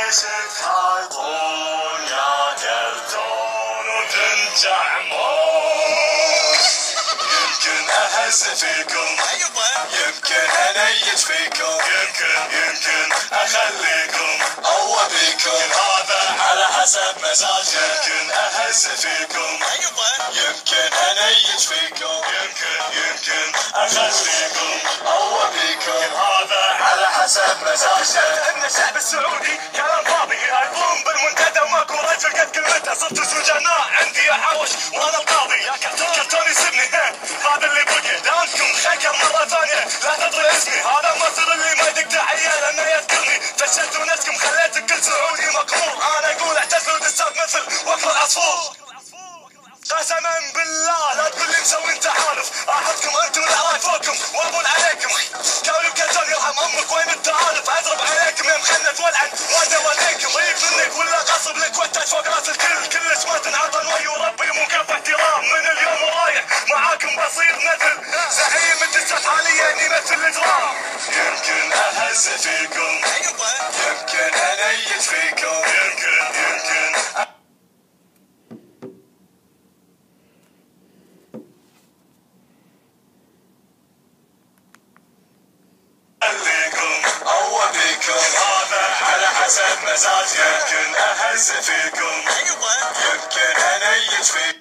عشت هالطول يا كرتون وتنجع موت. يمكن اهز فيكم، يمكن انيج فيكم، يمكن اخليكم او ابيكم، هذا على حسب مزاجي. يمكن اهز فيكم، يمكن انيج فيكم، يمكن اخليكم او ابيكم، هذا على حسب مزاجي. ان الشعب السعودي كلام فاضي، يهايطون بالمنتدى وماكو رجل قد كلمته. صرت سجناء عندي احوش وانا القاضي، يا كرتون يسبني. هذا اللي بقي دامكم خكر مره ثانيه، لا تدري اسمي. هذا مصر اللي ما يدق داعيه لانه يذكرني. فشلتوا نفسكم خليت الكل سعودي مقهور. انا اقول اعتزلوا دسات مثل وكر العصفور. قسما بالله لا تقول لي مسوي تحالف، احطكم انتم العراي فوقكم وابون عليكم. كاولي بكتون يرحم امك وين التعارف. اضرب عليكم يا مخنث والعن وانا وليكم. ضيق منك ولا غصب لك وانتج فوق راس الكل. كلش ما تنعطى نوي وربي مكافاه احترام. من اليوم ورايح معاكم بصير مثل زعيم الدسات حاليا يمثل الاجرام. يمكن اهز فيكم، يمكن انيج فيكم، يمكن أخليكم أو أبيكم، هذا على حسب مزاجي. يمكن أهز فيكم، يمكن أنيج فيكم.